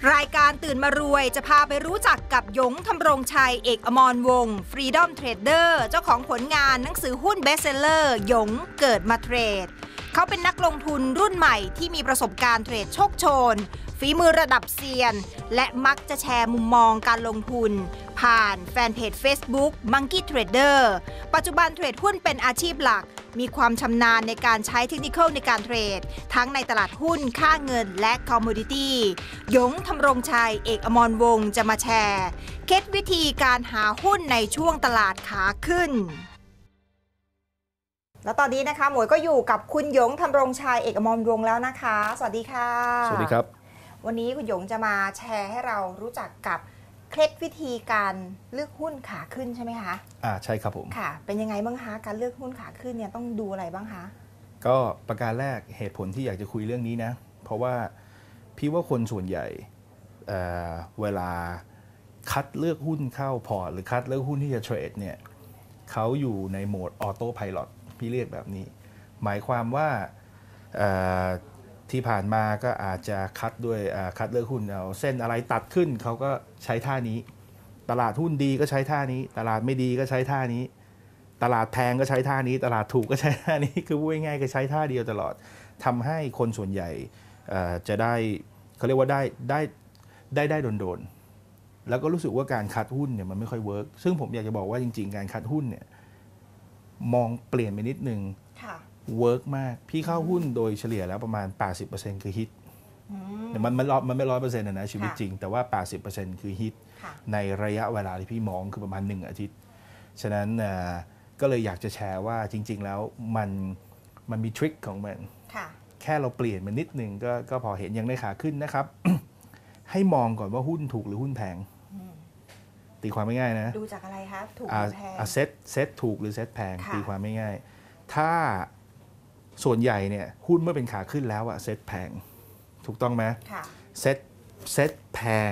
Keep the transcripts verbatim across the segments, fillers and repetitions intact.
รายการตื่นมารวยจะพาไปรู้จักกับหยงธำรงชัยเอกอมรวงศ์ Freedom Trader เจ้าของผลงานหนังสือหุ้นเบสเซลเลอร์หยงเกิดมาเทรดเขาเป็นนักลงทุนรุ่นใหม่ที่มีประสบการณ์เทรดโชคโชนฝีมือระดับเซียนและมักจะแชร์มุมมองการลงทุนผ่านแฟนเพจ Facebook Monkey Trader ปัจจุบันเทรดหุ้นเป็นอาชีพหลักมีความชำนาญในการใช้เทคนิคในการเทรดทั้งในตลาดหุ้นค่าเงินและคอมมูดิตี้หยงธำรงชัยเอกอมรวงศ์จะมาแชร์เคล็ดวิธีการหาหุ้นในช่วงตลาดขาขึ้นแล้วตอนนี้นะคะหมวยก็อยู่กับคุณหยงธำรงชัยเอกอมรวงศ์แล้วนะคะสวัสดีค่ะสวัสดีครับวันนี้คุณหยงจะมาแชร์ให้เรารู้จักกับเคล็ดวิธีการเลือกหุ้นขาขึ้นใช่ไหมคะอ่าใช่ครับผมค่ะเป็นยังไงบ้างคะการเลือกหุ้นขาขึ้นเนี่ยต้องดูอะไรบ้างคะก็ประการแรกเหตุผลที่อยากจะคุยเรื่องนี้นะเพราะว่าพี่ว่าคนส่วนใหญ่ เ, เวลาคัดเลือกหุ้นเข้าพอร์ตหรือคัดเลือกหุ้นที่จะเทรดเนี่ยเขาอยู่ในโหมดออโต้ไพลอตพี่เรียกแบบนี้หมายความว่าที่ผ่านมาก็อาจจะคัดด้วยคัดเลือกหุ้นเอาเส้นอะไรตัดขึ้นเขาก็ใช้ท่านี้ตลาดหุ้นดีก็ใช้ท่านี้ตลาดไม่ดีก็ใช้ท่านี้ตลาดแพงก็ใช้ท่านี้ตลาดถูกก็ใช้ท่านี้คือพูดง่ายๆก็ใช้ท่าเดียวตลอดทำให้คนส่วนใหญ่จะได้เขาเรียกว่าได้ได้ได้ได้โดนๆแล้วก็รู้สึกว่าการคัดหุ้นเนี่ยมันไม่ค่อยเวิร์กซึ่งผมอยากจะบอกว่าจริงๆการคัดหุ้นเนี่ยมองเปลี่ยนไปนิดนึงเวิร์กมากพี่เข้าหุ้นโดยเฉลี่ยแล้วประมาณ แปดสิบเปอร์เซ็นต์ คือฮิตมันมันมันไม่ร้อยเปอร์เซ็นต์นะชีวิตจริงแต่ว่า แปดสิบเปอร์เซ็นต์ คือฮิตในระยะเวลาที่พี่มองคือประมาณหนึ่งอาทิตย์ฉะนั้นก็เลยอยากจะแชร์ว่าจริงๆแล้วมันมันมีทริคของมันแค่เราเปลี่ยนมันนิดนึงก็ก็พอเห็นอย่างในขาขึ้นนะครับ ให้มองก่อนว่าหุ้นถูกหรือหุ้นแพงตีความไม่ง่ายนะดูจากอะไรคะถูกหรือแพงเซ็ตเซ็ตถูกหรือเซ็ตแพงตีความไม่ง่ายถ้าส่วนใหญ่เนี่ยหุ้นเมื่อเป็นขาขึ้นแล้วอะเซ็ตแพงถูกต้องไหมเซ็ตเซ็ตแพง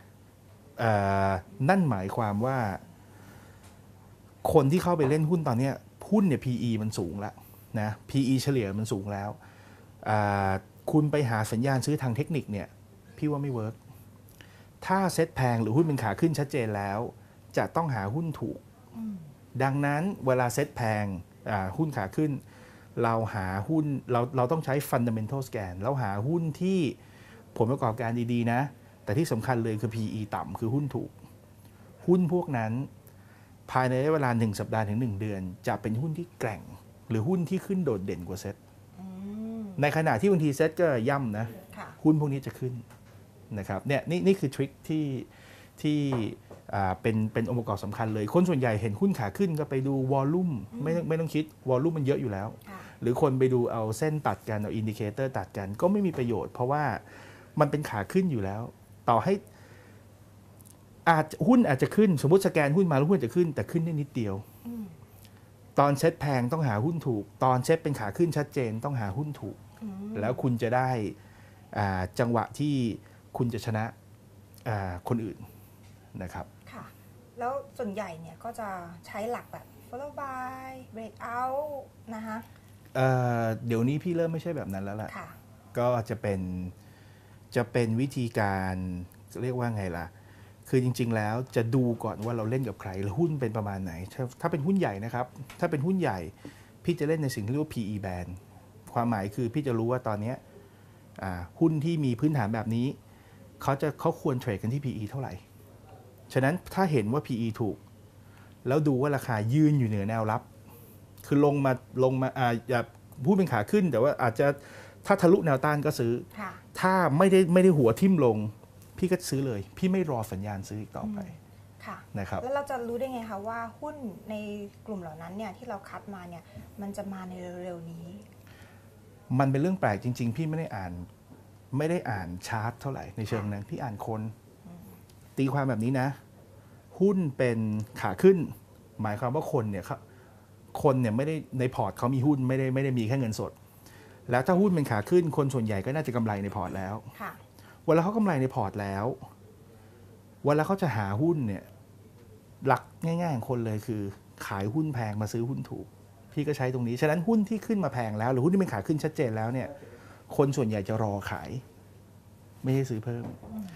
นั่นหมายความว่าคนที่เข้าไปเล่นหุ้นตอนนี้หุ้นเนี่ย พี อี มันสูงแล้วนะ พี อี เฉลี่ยมันสูงแล้วคุณไปหาสัญญาณซื้อทางเทคนิคเนี่ยพี่ว่าไม่เวิร์กถ้าเซ็ตแพงหรือหุ้นเป็นขาขึ้นชัดเจนแล้วจะต้องหาหุ้นถูกดังนั้นเวลาเซ็ตแพงหุ้นขาขึ้นเราหาหุ้นเราเราต้องใช้ fundamental scan แล้วหาหุ้นที่ผลประกอบการดีๆนะแต่ที่สำคัญเลยคือ พี อี ต่ำคือหุ้นถูกหุ้นพวกนั้นภายในเวลาหนึ่งสัปดาห์ถึงหนึ่งเดือนจะเป็นหุ้นที่แกร่งหรือหุ้นที่ขึ้นโดดเด่นกว่าเซ็ตในขณะที่บางทีเซ็ตก็ย่ำนะหุ้นพวกนี้จะขึ้นนะครับเนี่ยนี่นี่คือทริคที่ที่เป็นเป็นองค์ประกอบสำคัญเลยคนส่วนใหญ่เห็นหุ้นขาขึ้นก็ไปดูวอลลุ่มไม่ไม่ต้องคิดวอลลุ่มมันเยอะอยู่แล้วหรือคนไปดูเอาเส้นตัดกันเอาอินดิเคเตอร์ตัดกันก็ไม่มีประโยชน์เพราะว่ามันเป็นขาขึ้นอยู่แล้วต่อให้อาจหุ้นอาจจะขึ้นสมมติสแกนหุ้นมาแล้วหุ้นจะขึ้นแต่ขึ้นได้นิดเดียวตอนเซ็ตแพงต้องหาหุ้นถูกตอนเซ็ตเป็นขาขึ้นชัดเจนต้องหาหุ้นถูกแล้วคุณจะได้จังหวะที่คุณจะชนะคนอื่นนะครับค่ะแล้วส่วนใหญ่เนี่ยก็จะใช้หลักแบบ follow by break out นะคะเเดี๋ยวนี้พี่เริ่มไม่ใช่แบบนั้นแล้วล่ะก็จะเป็นจะเป็นวิธีการเรียกว่าไงล่ะคือจริงๆแล้วจะดูก่อนว่าเราเล่นกับใครแล้วหุ้นเป็นประมาณไหนถ้าเป็นหุ้นใหญ่นะครับถ้าเป็นหุ้นใหญ่พี่จะเล่นในสิ่งที่เรียกว่า พี อี band ความหมายคือพี่จะรู้ว่าตอนนี้หุ้นที่มีพื้นฐานแบบนี้เขาจะเขาควรเทรดกันที่ พี อี เท่าไหร่ฉะนั้นถ้าเห็นว่า พี อี ถูกแล้วดูว่าราคายืนอยู่เหนือแนวรับคือลงมาลงมาอย่าพูดเป็นขาขึ้นแต่ว่าอาจจะถ้าทะลุแนวต้านก็ซื้อถ้าไม่ได้ไม่ได้หัวทิ่มลงพี่ก็ซื้อเลยพี่ไม่รอสัญญาณซื้ออีกต่อไปนะครับแล้วเราจะรู้ได้ไงคะว่าหุ้นในกลุ่มเหล่านั้นเนี่ยที่เราคัดมาเนี่ยมันจะมาในเร็วๆนี้มันเป็นเรื่องแปลกจริงๆพี่ไม่ได้อ่านไม่ได้อ่านชาร์ตเท่าไหร่ในเชิงนั้นพี่อ่านคนตีความแบบนี้นะหุ้นเป็นขาขึ้นหมายความว่าคนเนี่ยคนเนี่ยไม่ได้ในพอร์ตเขามีหุ้นไม่ได้ไม่ได้มีแค่เงินสดแล้วถ้าหุ้นเป็นขาขึ้นคนส่วนใหญ่ก็น่าจะกำไรในพอร์ตแล้วเวลาเขากำไรในพอร์ตแล้วเวลาเขาจะหาหุ้นเนี่ยหลักง่ายๆของคนเลยคือขายหุ้นแพงมาซื้อหุ้นถูกพี่ก็ใช้ตรงนี้ฉะนั้นหุ้นที่ขึ้นมาแพงแล้วหรือหุ้นที่เป็นขาขึ้นชัดเจนแล้วเนี่ยคนส่วนใหญ่จะรอขายไม่ใช่ซื้อเพิ่ม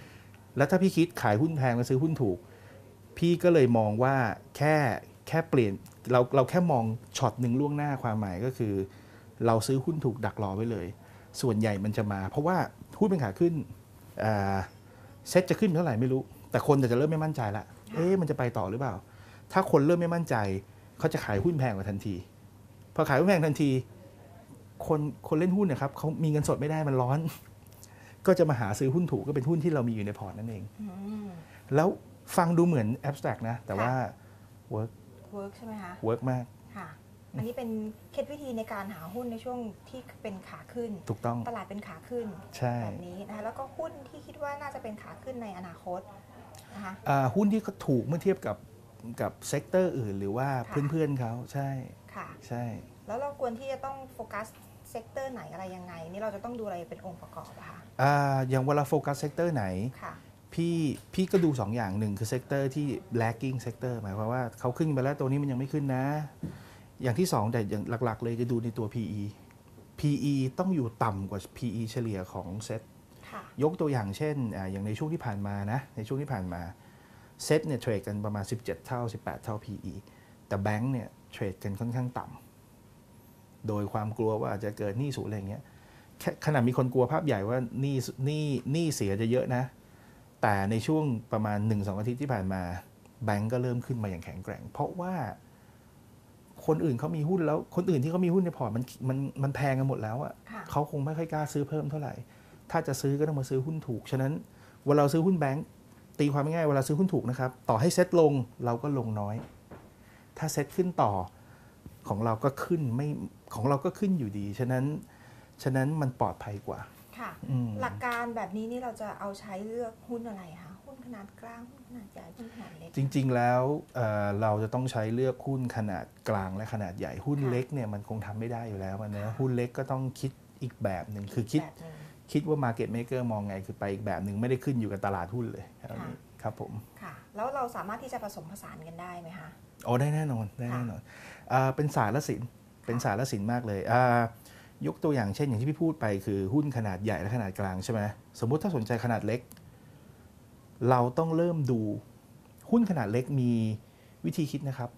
แล้วถ้าพี่คิดขายหุ้นแพงแล้วซื้อหุ้นถูกพี่ก็เลยมองว่าแค่แค่เปลี่ยนเราเราแค่มองช็อตหนึ่งล่วงหน้าความหมายก็คือเราซื้อหุ้นถูกดักรอไว้เลยส่วนใหญ่มันจะมาเพราะว่าหุ้นเป็นขาขึ้นเซ็ตจะขึ้นเท่าไหร่ไม่รู้แต่คนจะเริ่มไม่มั่นใจละเอ๊ะมันจะไปต่อหรือเปล่าถ้าคนเริ่มไม่มั่นใจเขาจะขายหุ้นแพงกว่าทันทีพอขายหุ้นแพงทันทีคนคนเล่นหุ้นนะครับเขามีเงินสดไม่ได้มันร้อนก็จะมาหาซื้อหุ้นถูกก็เป็นหุ้นที่เรามีอยู่ในพอร์ตนั่นเองแล้วฟังดูเหมือนแอบสแตรกนะแต่ว่าเวิร์กเวิร์กใช่ไหมคะเวิร์กมากค่ะอันนี้เป็นเคล็ดวิธีในการหาหุ้นในช่วงที่เป็นขาขึ้นถูกต้องตลาดเป็นขาขึ้นแบบนี้นะคะแล้วก็หุ้นที่คิดว่าน่าจะเป็นขาขึ้นในอนาคตนะคะหุ้นที่เขาถูกเมื่อเทียบกับกับเซกเตอร์อื่นหรือว่าเพื่อนๆเขาใช่ค่ะใช่แล้วเราควรที่จะต้องโฟกัสเซกเตอร์ไหนอะไรยังไงนี่เราจะต้องดูอะไรเป็นองค์ประกอบอะคะอย่างเวลาโฟกัสเซกเตอร์ไหนพี่พี่ก็ดูสองอย่างหนึ่งคือเซกเตอร์ที่ lagging sector หมายความว่าเขาขึ้นไปแล้วตัวนี้มันยังไม่ขึ้นนะอย่างที่สองแต่อย่างหลักๆเลยจะดูในตัว พี อี พี อี ต้องอยู่ต่ำกว่า พี อี เฉลี่ยของเซ็ตยกตัวอย่างเช่นอย่างในช่วงที่ผ่านมานะในช่วงที่ผ่านมาเซ็ตเนี่ยเทรดกันประมาณสิบเจ็ดเท่าสิบแปดเท่า พี อี แต่แบงก์เนี่ยเทรดกันค่อนข้างต่ำโดยความกลัวว่าอาจจะเกิดหนี้สูงอะไรเงี้ยขนาดมีคนกลัวภาพใหญ่ว่าหนี้หนี้หนี้เสียจะเยอะนะแต่ในช่วงประมาณ หนึ่งถึงสอง อาทิตย์ที่ผ่านมาแบงก์ก็เริ่มขึ้นมาอย่างแข็งแกร่งเพราะว่าคนอื่นเขามีหุ้นแล้วคนอื่นที่เขามีหุ้นในพอร์ตมันมันมันแพงกันหมดแล้วอ่ะเขาคงไม่ค่อยกล้าซื้อเพิ่มเท่าไหร่ถ้าจะซื้อก็ต้องมาซื้อหุ้นถูกฉะนั้นเวลาเราซื้อหุ้นแบงก์ตีความง่ายๆเวลาซื้อหุ้นถูกนะครับต่อให้เซ็ตลงเราก็ลงน้อยถ้าเซ็ตขึ้นต่อของเราก็ขึ้นไม่ของเราก็ขึ้นอยู่ดีฉะนั้นฉะนั้นมันปลอดภัยกว่าค่ะหลักการแบบนี้นี่เราจะเอาใช้เลือกหุ้นอะไรคะหุ้นขนาดกลางหุ้นขนาดใหญ่หุ้นขนาดเล็กจริงๆแล้ว เ, เราจะต้องใช้เลือกหุ้นขนาดกลางและขนาดใหญ่หุ้นเล็กเนี่ยมันคงทำไม่ได้อยู่แล้วนะหุ้นเล็กก็ต้องคิดอีกแบบหนึ่งคือคิดคิดว่า market maker มองไงคือไปอีกแบบหนึ่งไม่ได้ขึ้นอยู่กับตลาดหุ้นเลยครับผมค่ะแล้วเราสามารถที่จะผสมผสานกันได้ไหมคะอ๋อได้แน่นอนได้แน่นอนเป็นศาสตร์และศิลป์เป็นศาสตร์และศิลป์มากเลยยกตัวอย่างเช่นอย่างที่พี่พูดไปคือหุ้นขนาดใหญ่และขนาดกลางใช่ไหมสมมุติถ้าสนใจขนาดเล็กเราต้องเริ่มดูหุ้นขนาดเล็กมีวิธีคิดนะครับ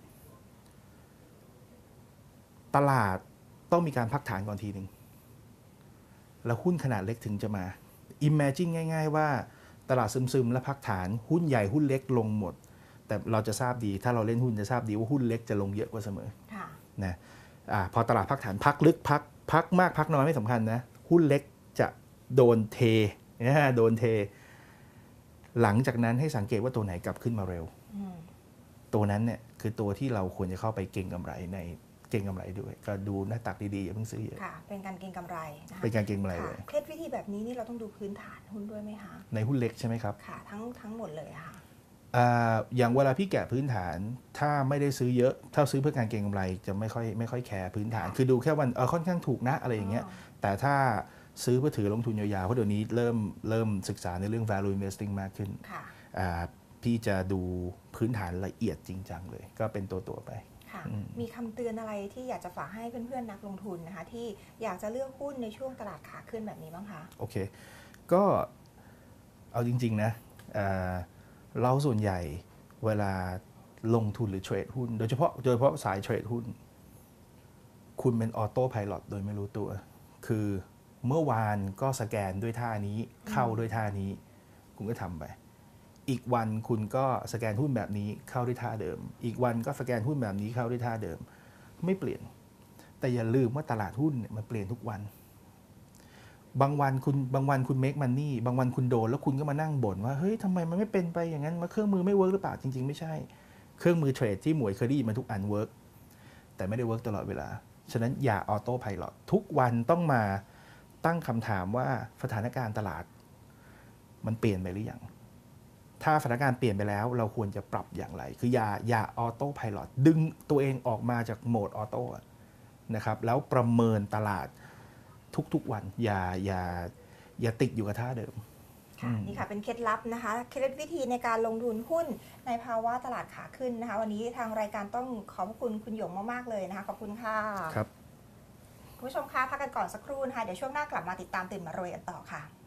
ตลาดต้องมีการพักฐานก่อนทีหนึ่งแล้วหุ้นขนาดเล็กถึงจะมา Imagine ง่ายๆว่าตลาดซึมๆและพักฐานหุ้นใหญ่หุ้นเล็กลงหมดแต่เราจะทราบดีถ้าเราเล่นหุ้นจะทราบดีว่าหุ้นเล็กจะลงเยอะกว่าเสมอนะอ่าพอตลาดพักฐานพักลึกพักพักมากพักน้อยไม่สำคัญนะหุ้นเล็กจะโดนเทนะโดนเทหลังจากนั้นให้สังเกตว่าตัวไหนกลับขึ้นมาเร็วตัวนั้นเนี่ยคือตัวที่เราควรจะเข้าไปเก็งกำไรในเก็งกำไรด้วยก็ดูหน้าตักดีๆอย่าเพิ่งซื้อเยอะค่ะเป็นการเก็งกำไรนะคะเป็นการเก็งกำไรเลยเคล็ดวิธีแบบนี้นี่เราต้องดูพื้นฐานหุ้นด้วยไหมคะในหุ้นเล็กใช่ไหมครับค่ะทั้งทั้งหมดเลยค่ะอย่างเวลาพี่แกะพื้นฐานถ้าไม่ได้ซื้อเยอะถ้าซื้อเพื่อการเก็งกำไรจะไม่ค่อยไม่ค่อยแคร์พื้นฐานคือดูแค่วันเออค่อนข้างถูกนะอะไรอย่างเงี้ยแต่ถ้าซื้อเพื่อถือลงทุนยาวๆเพราะเดี๋ยวนี้เริ่มเริ่มศึกษาในเรื่อง value investing มากขึ้นพี่จะดูพื้นฐานละเอียดจริงจังเลยก็เป็นตัวตัวไปมีคำเตือนอะไรที่อยากจะฝากให้เพื่อนๆนักลงทุนนะคะที่อยากจะเลือกหุ้นในช่วงตลาดขาขึ้นแบบนี้บ้างคะโอเคก็เอาจริงๆนะเราส่วนใหญ่เวลาลงทุนหรือเทรดหุ้นโดยเฉพาะโดยเฉพาะสายเทรดหุ้นคุณเป็นออโต้ไพลอตโดยไม่รู้ตัวคือเมื่อวานก็สแกนด้วยท่านี้เข้าด้วยท่านี้คุณก็ทำไปอีกวันคุณก็สแกนหุ้นแบบนี้เข้าด้วยท่าเดิมอีกวันก็สแกนหุ้นแบบนี้เข้าด้วยท่าเดิมไม่เปลี่ยนแต่อย่าลืมว่าตลาดหุ้นมันเปลี่ยนทุกวันบางวันคุณบางวันคุณเมคมันนี่บางวันคุณโดนแล้วคุณก็มานั่งบ่นว่าเฮ้ยทำไมมันไม่เป็นไปอย่างนั้นมาเครื่องมือไม่เวิร์กหรือเปล่าจริงๆไม่ใช่เครื่องมือเทรดที่หมวยเคยได้ยินมาทุกอันเวิร์กแต่ไม่ได้เวิร์กตลอดเวลาฉะนั้นอย่าออโต้ไพลอตทุกวันต้องมาตั้งคำถามว่าสถานการณ์ตลาดมันเปลี่ยนไปหรือยังถ้าสถานการณ์เปลี่ยนไปแล้วเราควรจะปรับอย่างไรคืออย่าอย่าออโต้ไพลอตดึงตัวเองออกมาจากโหมดออโต้นะครับแล้วประเมินตลาดทุกๆวันอย่าอย่าอย่าติดอยู่กับท่าเดิมนี่ค่ะเป็นเคล็ดลับนะคะเคล็ดวิธีในการลงทุนหุ้นในภาวะตลาดขาขึ้นนะคะวันนี้ทางรายการต้องขอบคุณคุณหยงมากๆเลยนะคะขอบคุณค่ะครับคุณผู้ชมคะพักกันก่อนสักครู่นะคะเดี๋ยวช่วงหน้ากลับมาติดตามตื่นมารวยกันต่อค่ะ